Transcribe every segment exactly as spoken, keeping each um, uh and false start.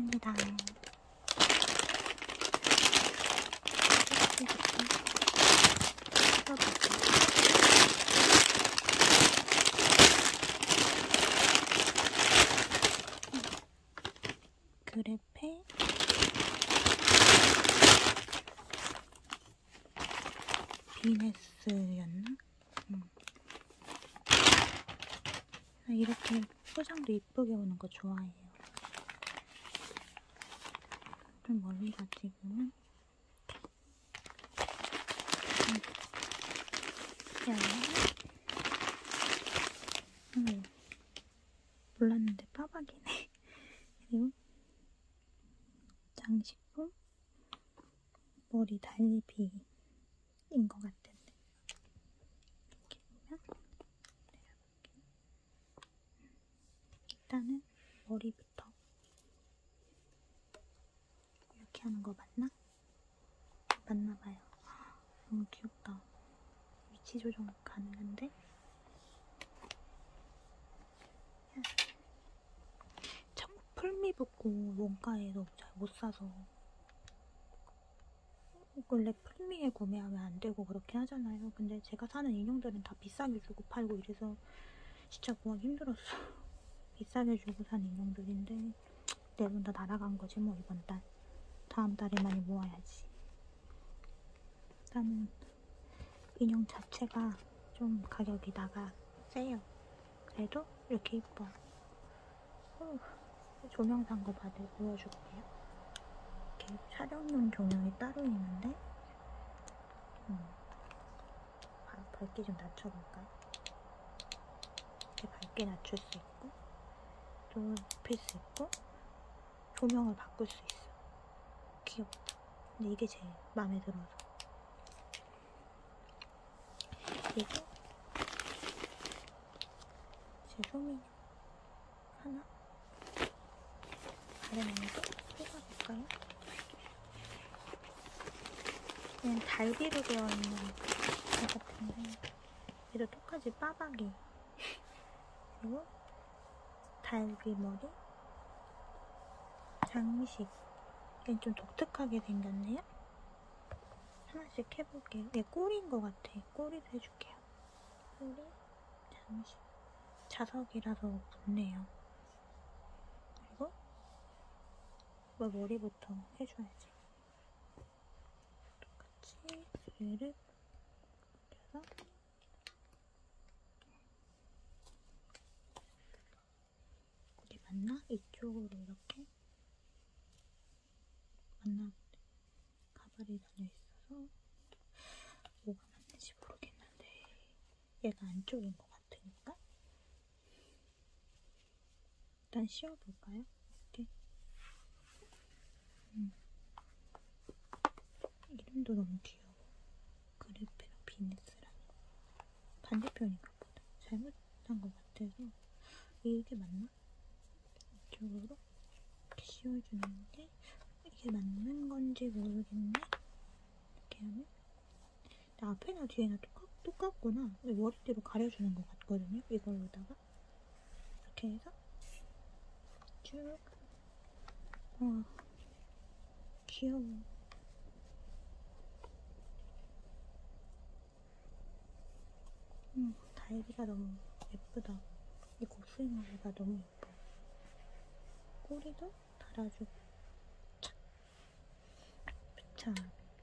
있습니다. 그래페 비네스였나? 음. 이렇게 포장도 이쁘게 오는 거 좋아해요. 좀 멀리 가지고는 음. 몰랐는데 빠박이네. 그리고 장식품 머리 달리비인 것 같은데 이렇게 보면 내려볼게요. 일단은 머리부터 이렇게 하는 거 맞나? 맞나봐요. 너무 귀엽다. 위치 조정 가능한데? 천국 풀미 붙고 원가에서 잘 못 사서 원래 풀미에 구매하면 안 되고 그렇게 하잖아요. 근데 제가 사는 인형들은 다 비싸게 주고 팔고 이래서 진짜 구하기 힘들었어. 비싸게 주고 산 인형들인데 대부분 다 날아간 거지 뭐 이번 달. 다음 달에 많이 모아야지. 일단은 인형 자체가 좀 가격이 나가 세요. 그래도 이렇게 이뻐. 어, 조명 산 거 받을 보여줄게요. 이렇게 촬영용 조명이 따로 있는데 음, 밝기 좀 낮춰볼까요? 이렇게 밝게 낮출 수 있고 또 높일 수 있고 조명을 바꿀 수 있어. 귀엽다. 근데 이게 제일 마음에 들어서. 그리고 제 소민이 하나 다른 애도 뽑아볼까요? 그냥 달비로 되어 있는 것 같은데 얘도 똑같이 빠박이. 그리고 달비 머리 장식. 얘는 좀 독특하게 생겼네요. 하나씩 해볼게요. 얘 꼬리인 것 같아. 꼬리도 해줄게요. 꼬리 장식. 자석이라서 붙네요. 그리고 뭐 머리부터 해줘야지. 똑같이 얘를 그래서 이게 맞나? 이쪽으로 이렇게 맞나? 가발이 달려있어서 뭐가 맞는지 모르겠는데 얘가 안쪽인 것 같으니까 일단 씌워볼까요? 이렇게. 음. 이름도 너무 귀여워. 그래페로 비네스라는. 반대편인가 보다. 잘못한 것 같아서 이게 맞나? 이쪽으로 이렇게 씌워주는데 이게 맞는 건지 모르겠네. 이렇게 하면 앞에나 뒤에나 똑같, 똑같구나. 머리띠로 가려주는 것 같거든요. 이걸로다가 이렇게 해서 쭉. 와 귀여워. 음, 달비가 너무 예쁘다. 이 곱슬머리가 너무 예뻐. 꼬리도 달아주고 착. 자,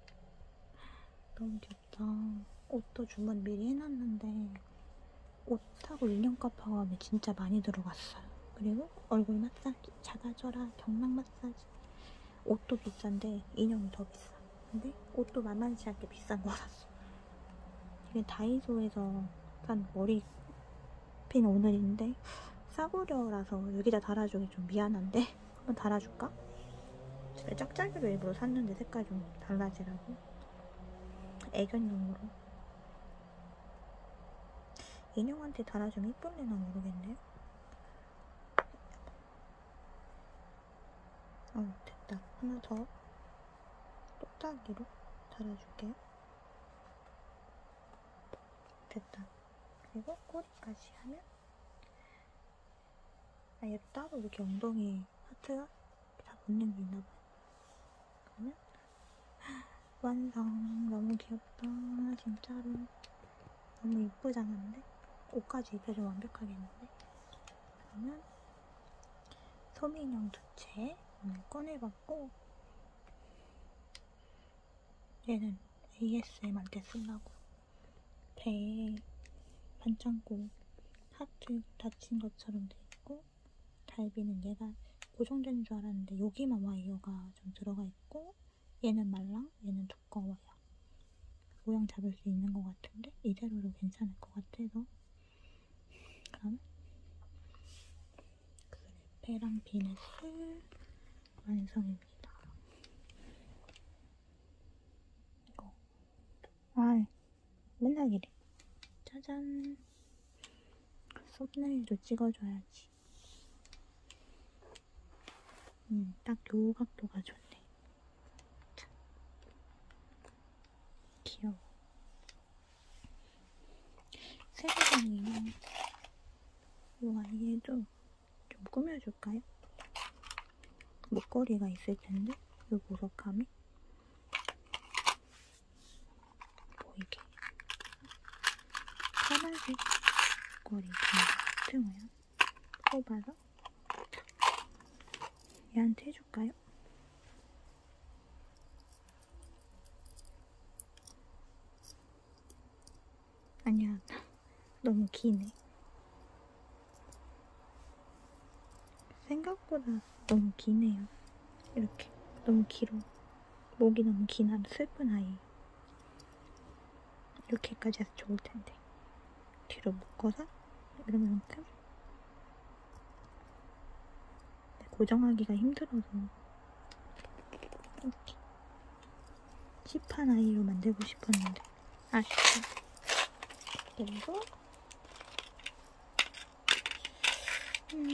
너무 귀엽다. 옷도 주문 미리 해놨는데 옷하고 인형값 포함에 진짜 많이 들어갔어요. 그리고 얼굴 마사지, 작아져라, 경락 마사지. 옷도 비싼데 인형이 더 비싸. 근데 옷도 만만치 않게 비싼 거 샀어. 이게 다이소에서 산 머리핀 오늘인데 싸구려라서 여기다 달아주기 좀 미안한데 한번 달아줄까? 제가 짝짝이로 일부러 샀는데 색깔 좀 달라지라고. 애견용으로. 인형한테 달아주면 이쁠래나 모르겠네요. 어, 됐다. 하나 더 똑딱이로 달아줄게요. 됐다. 그리고 꼬리까지 하면 아, 얘도 따로 이렇게 엉덩이 하트가 다 본능이 있나봐요. 그러면 완성. 너무 귀엽다. 진짜로 너무 이쁘지 않은데? 옷까지 입혀서 완벽하겠는데? 그러면 소민형 두채 오늘 꺼내봤고, 얘는 에이에스엠알 때 쓰려고. 배에 반창고 하트 닫힌 것처럼 돼 있고, 달비는 얘가 고정되는 줄 알았는데 여기만 와이어가 좀 들어가 있고, 얘는 말랑, 얘는 두꺼워요. 모양 잡을 수 있는 것 같은데 이대로도 괜찮을 것 같아서. 그럼 그래페랑 비네스 완성입니다. 이거 아 맨날 이래. 짜잔. 썸네일도 찍어줘야지. 음, 딱 요 각도가 좋네. 참. 귀여워. 세부장이랑 요 아이에도 좀 꾸며줄까요? 목걸이가 있을 텐데, 요 보석함이 보이게 파란색 목걸이 하트 모양 뽑아서 얘한테 해줄까요? 아니야, 너무 기네. 생각보다 너무 기네요. 이렇게 너무 길어. 목이 너무 긴 슬픈 아이. 이렇게까지 해서 좋을 텐데. 뒤로 묶어서 이러면만큼 고정하기가 힘들어서 이렇게 힙한 아이로 만들고 싶었는데 아쉽다. 그리고 음,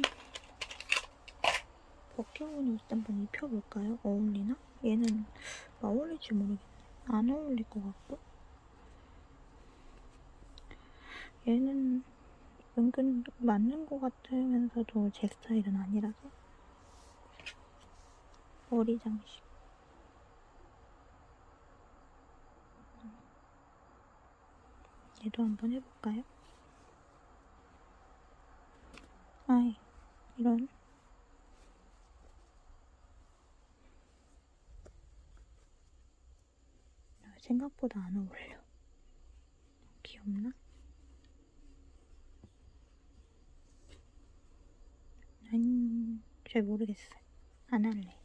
벗겨온 옷 한번 입혀볼까요? 어울리나? 얘는 어울릴지 모르겠네. 안 어울릴 것 같고, 얘는 은근 맞는 것 같으면서도 제 스타일은 아니라서. 머리 장식. 얘도 한번 해볼까요? 아이, 이런. 생각보다 안 어울려. 귀엽나? 아니, 잘 모르겠어요. 안 할래.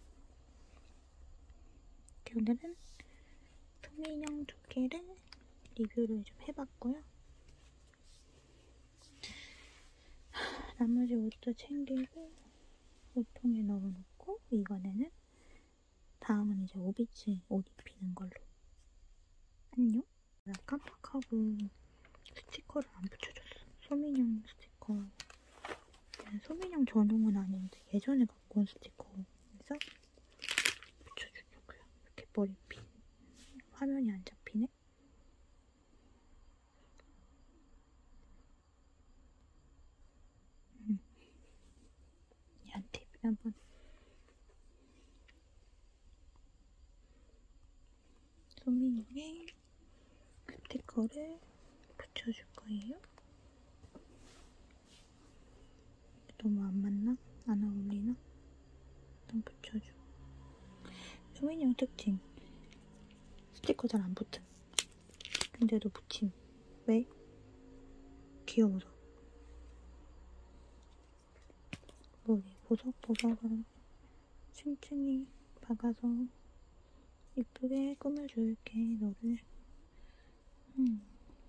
오늘은 소민형 두 개를 리뷰를 좀 해봤고요. 나머지 옷도 챙기고 옷통에 넣어놓고, 이번에는 다음은 이제 오비치 옷 입히는 걸로. 안녕? 나 깜빡하고 스티커를 안 붙여줬어. 소민형 스티커. 소민형 전용은 아닌데 예전에 갖고 온 스티커. 그래서 붙여주려고요. 이렇게 머리핀. 화면이 안 잡히네? 음. 얘한테 한번 소민형의 스티커를 붙여줄 거예요. 너무 안 맞나? 안 어울리나? 일단 붙여줘. 소민형 특징. 스티커 잘 안 붙음. 근데도 붙임. 왜? 귀여워서. 머리 보석보석을 층층이 박아서 이쁘게 꾸며줄게, 너를. 음.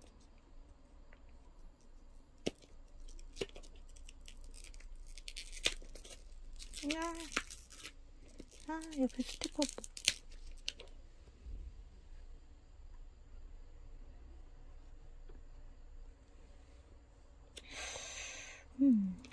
야, 아, 옆에 스티커. 음.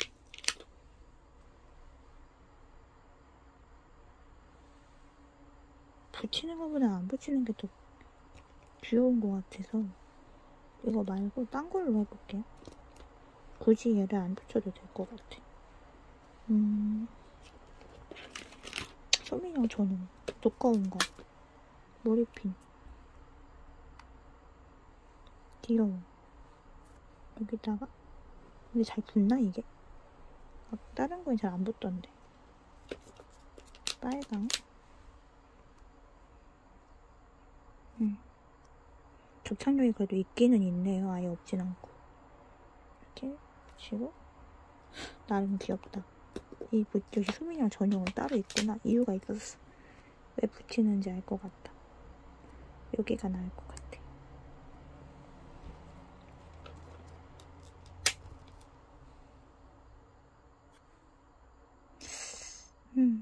붙이는 것보다 안 붙이는 게 더 귀여운 것 같아서 이거 말고 딴 걸로 해볼게요. 굳이 얘를 안 붙여도 될 것 같아. 음. 소민형 전용 두꺼운 거 머리핀 귀여워. 여기다가 근데 잘 붙나 이게? 아, 다른 거엔 잘 안 붙던데. 빨강. 음. 접착력이 그래도 있기는 있네요. 아예 없진 않고. 이렇게 붙이고 나름 귀엽다. 이 여기 소민형 전용은 따로 있구나. 이유가 있었어. 왜 붙이는지 알 것 같다. 여기가 나을 것 같아. 음.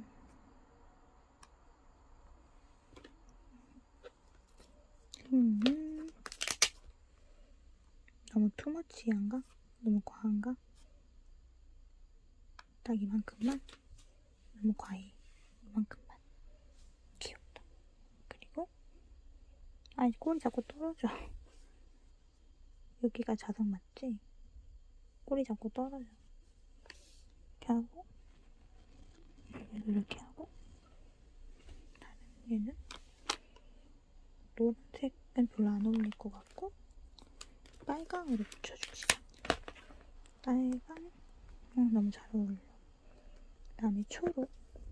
음. 너무 투머치한가? 너무 과한가? 딱 이만큼만? 너무 과해. 이만큼만. 귀엽다. 그리고 아니 꼬리 자꾸 떨어져. 여기가 자석 맞지? 꼬리 자꾸 떨어져. 이렇게 하고 이렇게 하고 다른 얘는 노란색은 별로 안 어울릴 것 같고 빨강으로 붙여줍시다. 빨강. 어, 너무 잘 어울려. 그 다음에 초록.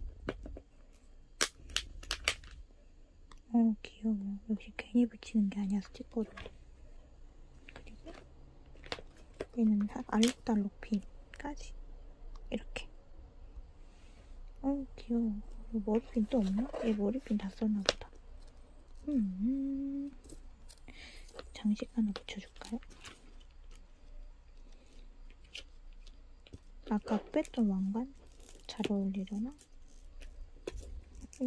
어 귀여워. 역시 괜히 붙이는 게 아니야 스티커를. 그리고 얘는 알록달록 핀까지 이렇게. 어 귀여워. 머리핀 또 없나? 얘 머리핀 다 썼나 보다. 음, 장식 하나 붙여줄까요? 아까 뺐던 왕관? 잘 어울리려나? 음.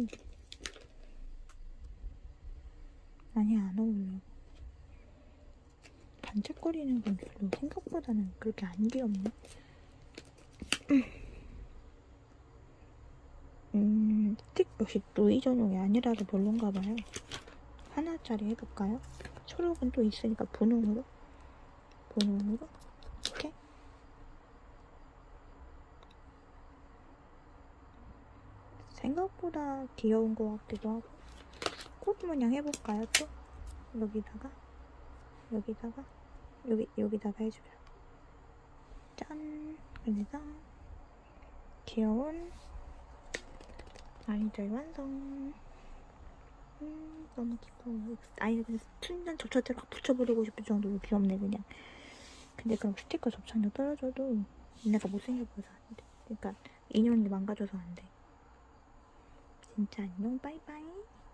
아니 안 어울려. 반짝거리는 건 별로 생각보다는 그렇게 안 귀엽네. 음, 스틱 역시 노이 전용이 아니라서 별론가 봐요. 하나짜리 해볼까요? 초록은 또 있으니까 분홍으로 분홍으로 이렇게 생각보다 귀여운 것 같기도 하고. 꽃 모양 해볼까요? 또 여기다가 여기다가 여기 여기다가 해줘요. 짠. 그래서 귀여운 아이들 완성. 음, 너무 귀여워. 아니 그냥 순간 접착제를 확 붙여버리고 싶을 정도로 귀엽네 그냥. 근데 그럼 스티커 접착력 떨어져도 내가 못생겨보여서 안 돼. 그러니까 인형이 망가져서 안 돼. 진짜 안녕. 빠이빠이.